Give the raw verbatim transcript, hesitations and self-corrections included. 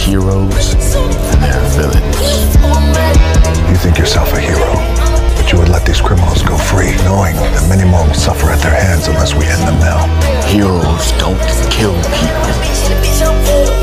heroes and there are villains. You think yourself a hero, but you would let these criminals go free, knowing that many more will suffer at their hands unless we end them now. Heroes don't kill people.